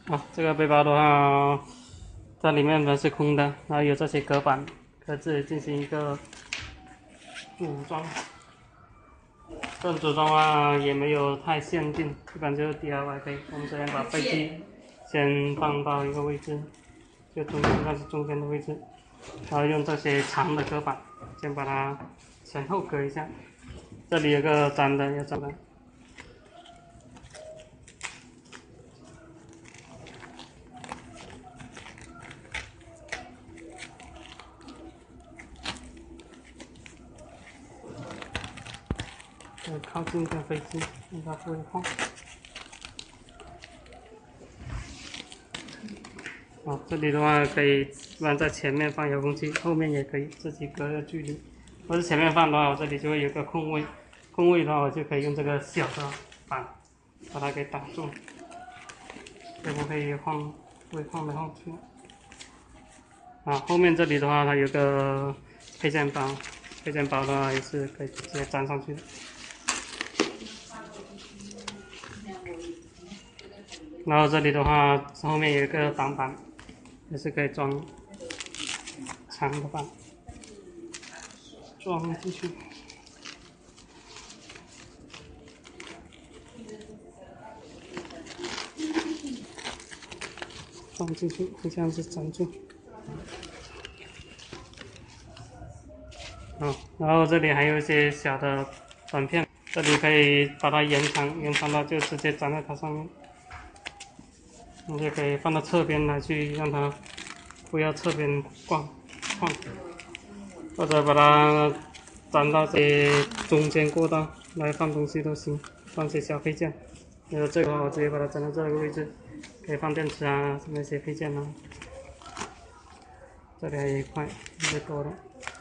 这个背包的话，它里面本是空的，然后有这些隔板，可自己进行一个组装。这种组装的话也没有太限定，一般就是 DIY 可以。我们首先把飞机先放到一个位置，就中间应该是中间的位置，然后用这些长的隔板先把它前后隔一下。这里有个粘的，要粘的。靠近一点飞机，让它不会晃。这里的话可以，一般在前面放遥控器，后面也可以自己隔个距离。或者前面放的话，我这里就会有个空位，空位的话我就可以用这个小的板把它给挡住，就不会晃，不会晃来晃去。后面这里的话它有个配件包，配件包的话也是可以直接粘上去的。然后这里的话，后面有一个挡板，也是可以装长的板，装进去，放进去，就这样子粘住。然后这里还有一些小的短片，这里可以把它延长到就直接粘在它上面。你就可以放到侧边来去，让它不要侧边晃，或者把它粘到这中间过道来放东西都行，放些小配件。比如这个我直接把它粘到这个位置，可以放电池啊，那些配件啊。这里还有一块，最多的。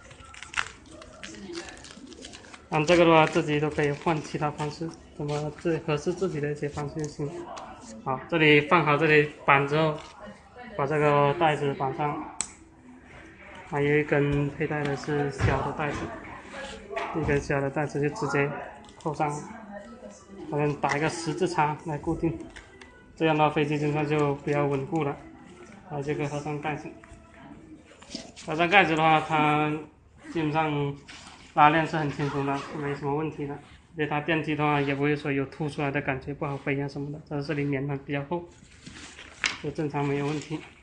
这个的话自己都可以换其他方式，怎么最合适自己的一些方式就行。好，这里放好这里板之后，把这个带子绑上，还有一根佩戴的是小的带子，一根小的带子就直接扣上，好像打一个十字叉来固定，这样的话飞机身上就比较稳固了。然后就可以合上盖子，合上盖子的话，它基本上拉链是很轻松的，没什么问题的。而且它电机的话也不会说有凸出来的感觉，不好飞啊什么的。这里棉的比较厚，就正常没有问题。